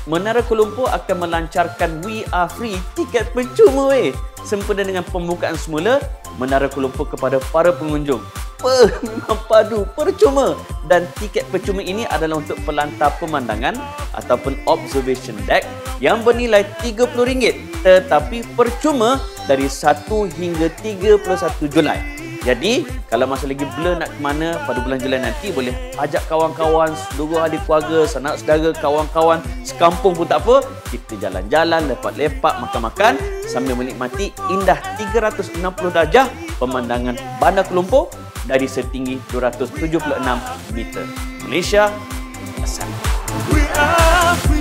Menara Kuala Lumpur akan melancarkan We Are Free tiket percuma sempena dengan pembukaan semula Menara Kuala Lumpur kepada para pengunjung. Memang padu, percuma. Dan tiket percuma ini adalah untuk pelantar pemandangan ataupun observation deck yang bernilai RM30, tetapi percuma dari 1 hingga 31 Julai. Jadi, kalau masa lagi blur nak ke mana pada bulan Julai nanti, boleh ajak kawan-kawan, seluruh ahli keluarga, sanak saudara, kawan-kawan, sekampung pun tak apa. Kita jalan-jalan, lepak-lepak, makan-makan sambil menikmati indah 360 darjah pemandangan Bandar Kuala Lumpur dari setinggi 276 meter. Malaysia, bersama.